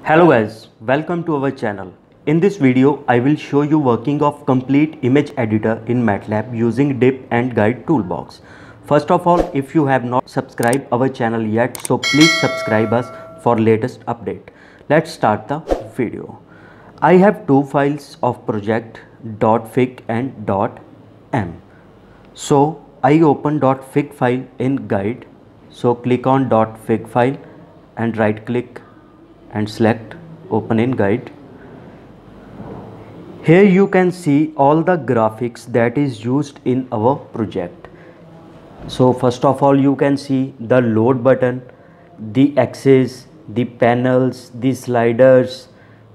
Hello guys, welcome to our channel. In this video, I will show you working of complete image editor in MATLAB using dip and guide toolbox. First of all, if you have not subscribed our channel yet, so please subscribe us for latest update. Let's start the video. I have two files of project .fig and .m. So I open .fig file in guide. So click on .fig file and right click and select open in guide. Here you can see all the graphics that is used in our project. So first of all, you can see the load button, the axis, the panels, the sliders,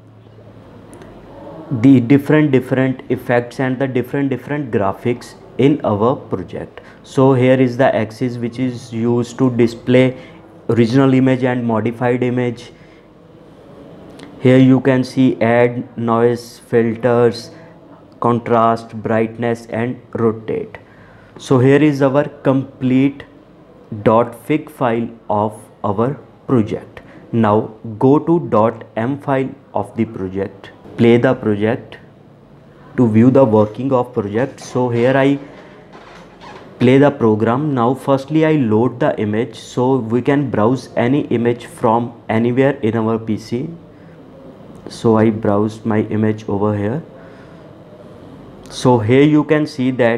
the different effects and the different graphics in our project. So here is the axis which is used to display original image and modified image. Here you can see add, noise, filters, contrast, brightness and rotate. So here is our complete .fig file of our project. Now go to .m file of the project. Play the project to view the working of project. So here I play the program. Now firstly I load the image so we can browse any image from anywhere in our PC. So I browsed my image over here. So here you can see that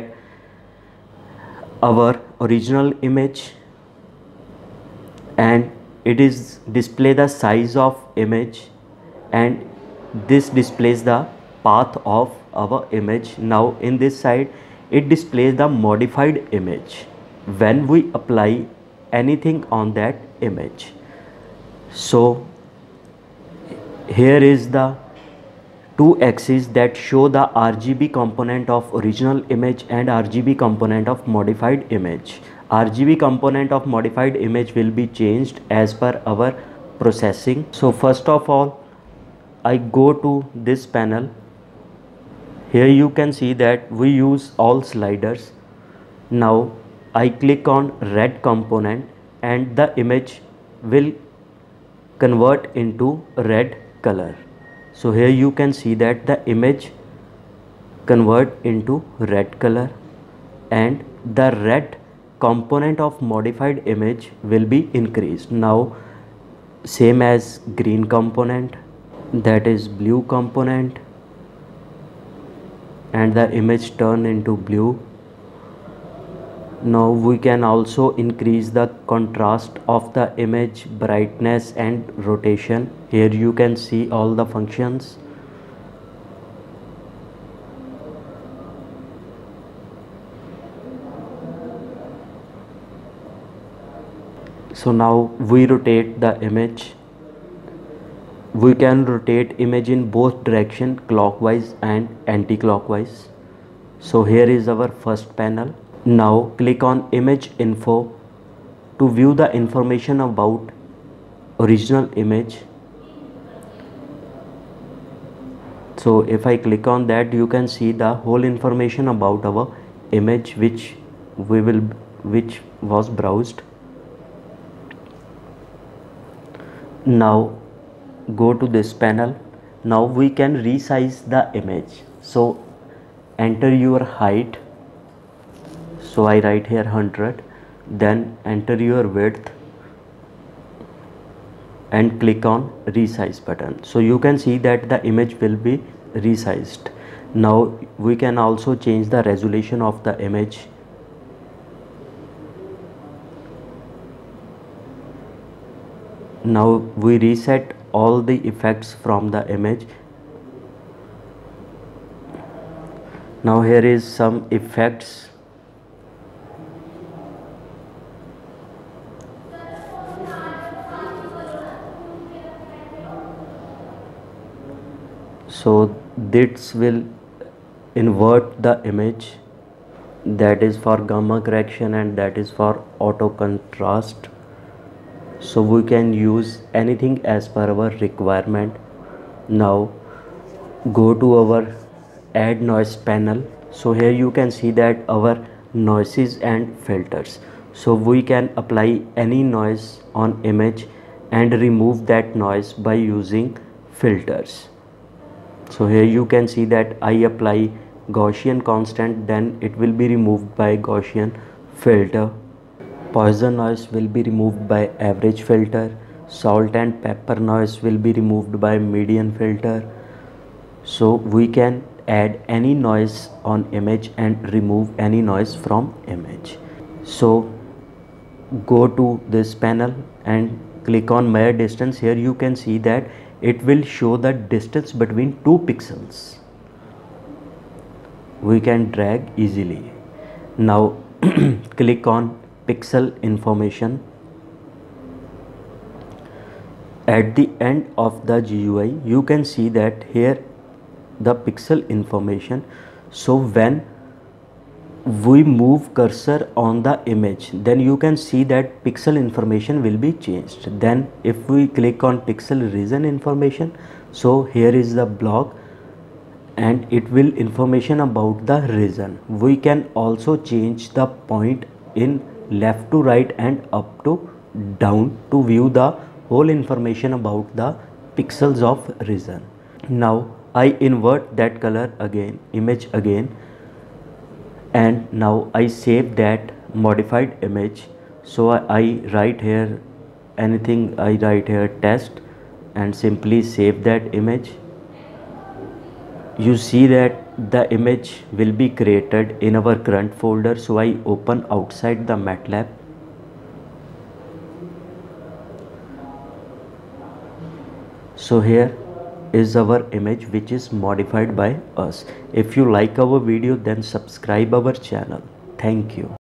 our original image, and it is display the size of image, and this displays the path of our image. Now in this side it displays the modified image when we apply anything on that image. So here is the two axes that show the RGB component of original image and RGB component of modified image. RGB component of modified image will be changed as per our processing. So first of all, I go to this panel. Here you can see that we use all sliders. Now I click on red component and the image will convert into red color. So here you can see that the image convert into red color and the red component of modified image will be increased. Now same as green component, that is blue component, and the image turn into blue. Now we can also increase the contrast of the image, brightness and rotation. Here you can see all the functions. So now we rotate the image. We can rotate image in both direction, clockwise and anti-clockwise. So here is our first panel. Now click on image info to view the information about original image. So if I click on that, you can see the whole information about our image which was browsed. Now go to this panel. Now we can resize the image. So enter your height. So I write here 100, then enter your width and click on resize button. So you can see that the image will be resized. Now we can also change the resolution of the image. Now we reset all the effects from the image. Now here is some effects. So this will invert the image, that is for gamma correction and that is for auto contrast. So we can use anything as per our requirement. Now go to our add noise panel. So here you can see that our noises and filters. So we can apply any noise on image and remove that noise by using filters. So here you can see that I apply Gaussian constant, then it will be removed by Gaussian filter. Poison noise will be removed by average filter. Salt and pepper noise will be removed by median filter. So we can add any noise on image and remove any noise from image. So go to this panel and click on measure distance. Here you can see that it will show the distance between two pixels. We can drag easily. Now click on pixel information. At the end of the GUI you can see that here the pixel information. So when we move cursor on the image, then you can see that pixel information will be changed. Then if we click on pixel region information, so here is the block and it will information about the region. We can also change the point in left to right and up to down to view the whole information about the pixels of region. Now I invert that color again, image again, and now I save that modified image. So I write here anything, I write here test and simply save that image. You see that the image will be created in our current folder. So I open outside the MATLAB. So here is our image which is modified by us. If you like our video, then subscribe our channel. Thank you.